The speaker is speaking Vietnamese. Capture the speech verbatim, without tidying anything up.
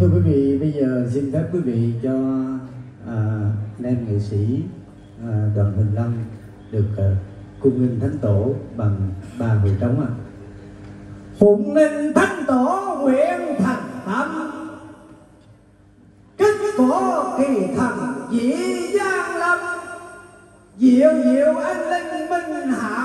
quý vị, bây giờ xin phép quý vị cho à, anh em nghệ sĩ à, đoàn Huỳnh Lâm được à, cung nghinh thánh tổ bằng ba hồi trống ạ. À. Phụng nghinh thánh tổ nguyện thành tâm, kích cổ kỳ thần dĩ giang lâm, diệu diệu anh linh minh hạ